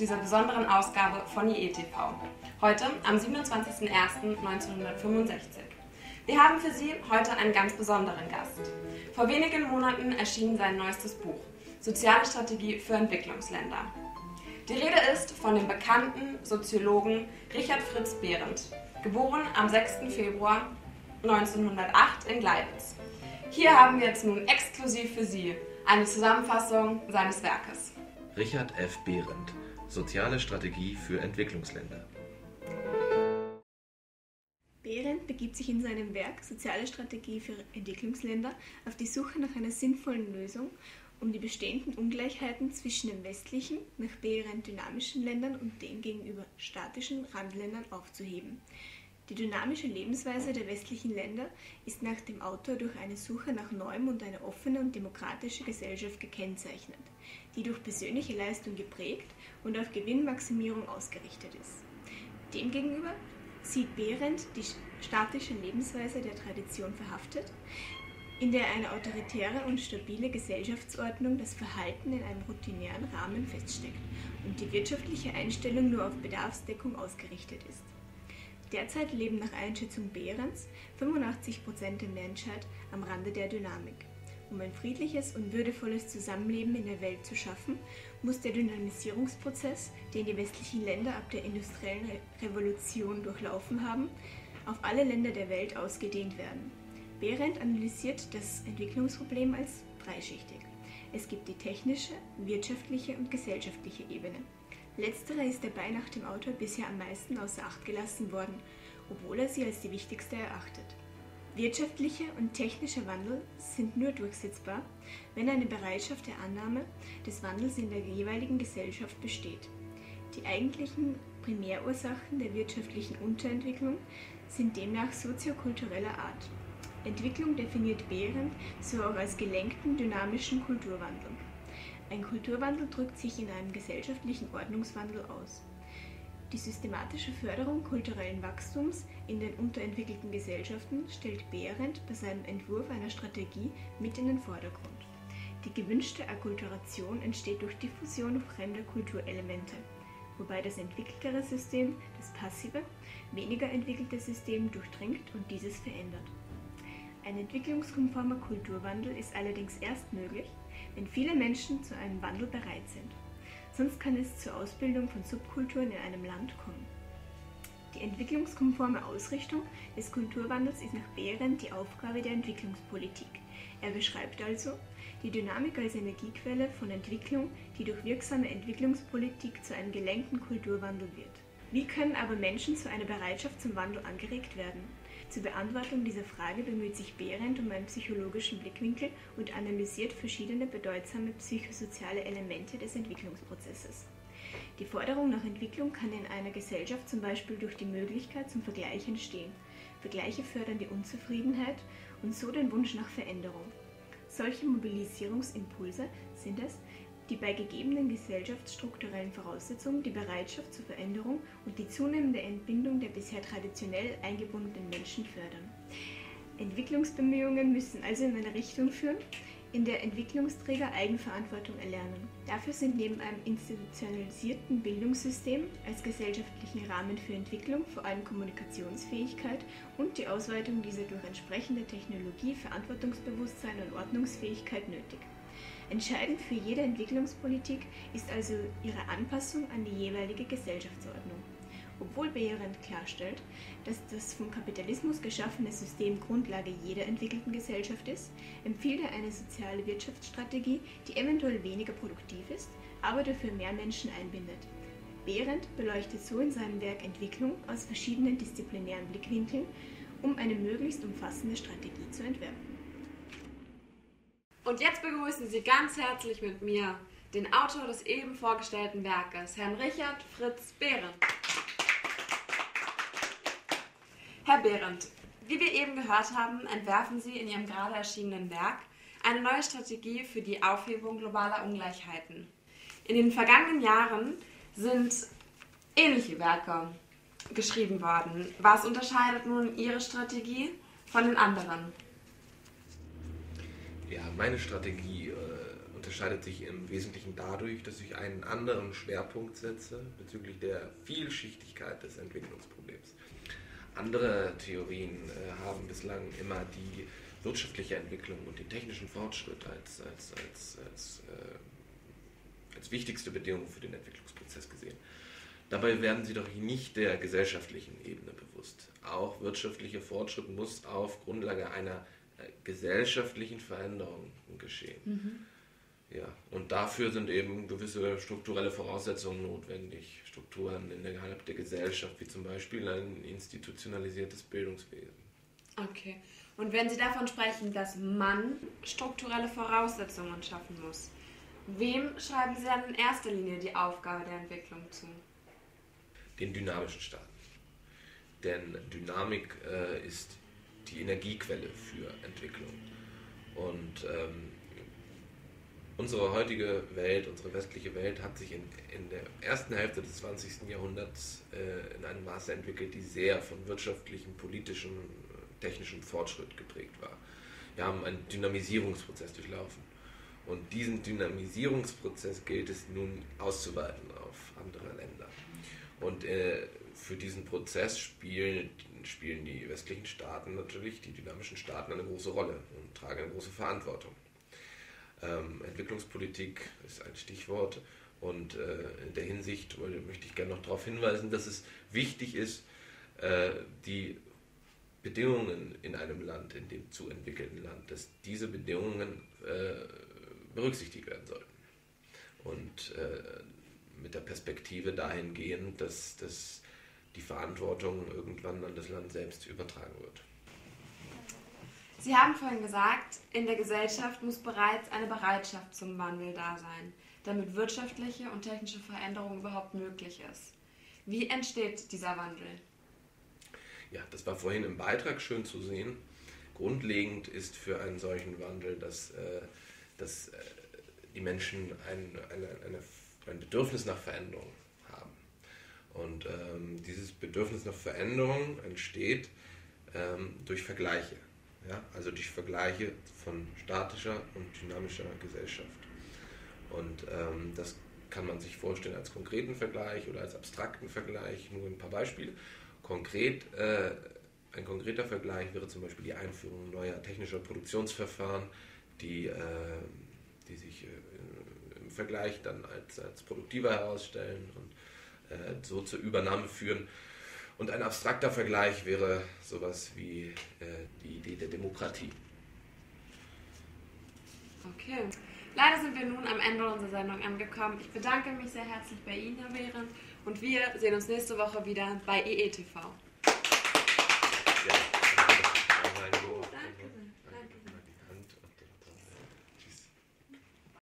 dieser besonderen Ausgabe von IETV. Heute am 27.01.1965. Wir haben für Sie heute einen ganz besonderen Gast. Vor wenigen Monaten erschien sein neuestes Buch, Soziale Strategie für Entwicklungsländer. Die Rede ist von dem bekannten Soziologen Richard Fritz Behrendt, geboren am 6. Februar 1908 in Gleiwitz. Hier haben wir jetzt nun exklusiv für Sie eine Zusammenfassung seines Werkes. Richard F. Behrendt, Soziale Strategie für Entwicklungsländer. Behrendt begibt sich in seinem Werk Soziale Strategie für Entwicklungsländer auf die Suche nach einer sinnvollen Lösung, um die bestehenden Ungleichheiten zwischen den westlichen, nach Behrendt dynamischen Ländern und den gegenüber statischen Randländern aufzuheben. Die dynamische Lebensweise der westlichen Länder ist nach dem Autor durch eine Suche nach Neuem und eine offene und demokratische Gesellschaft gekennzeichnet, die durch persönliche Leistung geprägt und auf Gewinnmaximierung ausgerichtet ist. Demgegenüber sieht Behrendt die statische Lebensweise der Tradition verhaftet, in der eine autoritäre und stabile Gesellschaftsordnung das Verhalten in einem routinären Rahmen feststeckt und die wirtschaftliche Einstellung nur auf Bedarfsdeckung ausgerichtet ist. Derzeit leben nach Einschätzung Behrendts 85% der Menschheit am Rande der Dynamik. Um ein friedliches und würdevolles Zusammenleben in der Welt zu schaffen, muss der Dynamisierungsprozess, den die westlichen Länder ab der industriellen Revolution durchlaufen haben, auf alle Länder der Welt ausgedehnt werden. Behrendt analysiert das Entwicklungsproblem als dreischichtig. Es gibt die technische, wirtschaftliche und gesellschaftliche Ebene. Letztere ist dabei nach dem Autor bisher am meisten außer Acht gelassen worden, obwohl er sie als die wichtigste erachtet. Wirtschaftlicher und technischer Wandel sind nur durchsetzbar, wenn eine Bereitschaft der Annahme des Wandels in der jeweiligen Gesellschaft besteht. Die eigentlichen Primärursachen der wirtschaftlichen Unterentwicklung sind demnach soziokultureller Art. Entwicklung definiert Behrendt so auch als gelenkten, dynamischen Kulturwandel. Ein Kulturwandel drückt sich in einem gesellschaftlichen Ordnungswandel aus. Die systematische Förderung kulturellen Wachstums in den unterentwickelten Gesellschaften stellt Behrendt bei seinem Entwurf einer Strategie mit in den Vordergrund. Die gewünschte Akkulturation entsteht durch Diffusion fremder Kulturelemente, wobei das entwickeltere System das passive, weniger entwickelte System durchdringt und dieses verändert. Ein entwicklungskonformer Kulturwandel ist allerdings erst möglich, wenn viele Menschen zu einem Wandel bereit sind. Sonst kann es zur Ausbildung von Subkulturen in einem Land kommen. Die entwicklungskonforme Ausrichtung des Kulturwandels ist nach Behrendt die Aufgabe der Entwicklungspolitik. Er beschreibt also die Dynamik als Energiequelle von Entwicklung, die durch wirksame Entwicklungspolitik zu einem gelenkten Kulturwandel wird. Wie können aber Menschen zu einer Bereitschaft zum Wandel angeregt werden? Zur Beantwortung dieser Frage bemüht sich Behrendt um einen psychologischen Blickwinkel und analysiert verschiedene bedeutsame psychosoziale Elemente des Entwicklungsprozesses. Die Forderung nach Entwicklung kann in einer Gesellschaft zum Beispiel durch die Möglichkeit zum Vergleich entstehen. Vergleiche fördern die Unzufriedenheit und so den Wunsch nach Veränderung. Solche Mobilisierungsimpulse sind es, die bei gegebenen gesellschaftsstrukturellen Voraussetzungen die Bereitschaft zur Veränderung und die zunehmende Entbindung der bisher traditionell eingebundenen Menschen fördern. Entwicklungsbemühungen müssen also in eine Richtung führen, in der Entwicklungsträger Eigenverantwortung erlernen. Dafür sind neben einem institutionalisierten Bildungssystem als gesellschaftlichen Rahmen für Entwicklung vor allem Kommunikationsfähigkeit und die Ausweitung dieser durch entsprechende Technologie, Verantwortungsbewusstsein und Ordnungsfähigkeit nötig. Entscheidend für jede Entwicklungspolitik ist also ihre Anpassung an die jeweilige Gesellschaftsordnung. Obwohl Behrendt klarstellt, dass das vom Kapitalismus geschaffene System Grundlage jeder entwickelten Gesellschaft ist, empfiehlt er eine soziale Wirtschaftsstrategie, die eventuell weniger produktiv ist, aber dafür mehr Menschen einbindet. Behrendt beleuchtet so in seinem Werk Entwicklung aus verschiedenen disziplinären Blickwinkeln, um eine möglichst umfassende Strategie zu entwerfen. Und jetzt begrüßen Sie ganz herzlich mit mir den Autor des eben vorgestellten Werkes, Herrn Richard Fritz Behrendt. Herr Behrendt, wie wir eben gehört haben, entwerfen Sie in Ihrem gerade erschienenen Werk eine neue Strategie für die Aufhebung globaler Ungleichheiten. In den vergangenen Jahren sind ähnliche Werke geschrieben worden. Was unterscheidet nun Ihre Strategie von den anderen? Ja, meine Strategie unterscheidet sich im Wesentlichen dadurch, dass ich einen anderen Schwerpunkt setze bezüglich der Vielschichtigkeit des Entwicklungsproblems. Andere Theorien haben bislang immer die wirtschaftliche Entwicklung und den technischen Fortschritt als wichtigste Bedingung für den Entwicklungsprozess gesehen. Dabei werden sie doch nicht der gesellschaftlichen Ebene bewusst. Auch wirtschaftlicher Fortschritt muss auf Grundlage einer gesellschaftlichen Veränderung geschehen. Ja, und dafür sind eben gewisse strukturelle Voraussetzungen notwendig. Strukturen innerhalb der Gesellschaft, wie zum Beispiel ein institutionalisiertes Bildungswesen. Okay. Und wenn Sie davon sprechen, dass man strukturelle Voraussetzungen schaffen muss, wem schreiben Sie dann in erster Linie die Aufgabe der Entwicklung zu? Den dynamischen Staaten. Denn Dynamik ist die Energiequelle für Entwicklung. Und unsere heutige Welt, unsere westliche Welt hat sich in der ersten Hälfte des 20. Jahrhunderts in einem Maße entwickelt, die sehr von wirtschaftlichem, politischem, technischem Fortschritt geprägt war. Wir haben einen Dynamisierungsprozess durchlaufen. Und diesen Dynamisierungsprozess gilt es nun auszuweiten auf andere Länder. Und für diesen Prozess spielen die westlichen Staaten natürlich, die dynamischen Staaten, eine große Rolle und tragen eine große Verantwortung. Entwicklungspolitik ist ein Stichwort und in der Hinsicht möchte ich gerne noch darauf hinweisen, dass es wichtig ist, die Bedingungen in einem Land, in dem zu entwickelten Land, dass diese Bedingungen berücksichtigt werden sollten. Und mit der Perspektive dahingehend, dass die Verantwortung irgendwann an das Land selbst übertragen wird. Sie haben vorhin gesagt, in der Gesellschaft muss bereits eine Bereitschaft zum Wandel da sein, damit wirtschaftliche und technische Veränderung überhaupt möglich ist. Wie entsteht dieser Wandel? Ja, das war vorhin im Beitrag schön zu sehen. Grundlegend ist für einen solchen Wandel, dass die Menschen ein Bedürfnis nach Veränderung haben. Und dieses Bedürfnis nach Veränderung entsteht durch Vergleiche. Ja? Also durch Vergleiche von statischer und dynamischer Gesellschaft. Und das kann man sich vorstellen als konkreten Vergleich oder als abstrakten Vergleich, nur ein paar Beispiele. Ein konkreter Vergleich wäre zum Beispiel die Einführung neuer technischer Produktionsverfahren, die sich im Vergleich dann als produktiver herausstellen und so zur Übernahme führen. Und ein abstrakter Vergleich wäre sowas wie die Idee der Demokratie. Okay. Leider sind wir nun am Ende unserer Sendung angekommen. Ich bedanke mich sehr herzlich bei Ihnen, Herr Behrendt, und wir sehen uns nächste Woche wieder bei EETV. Ja.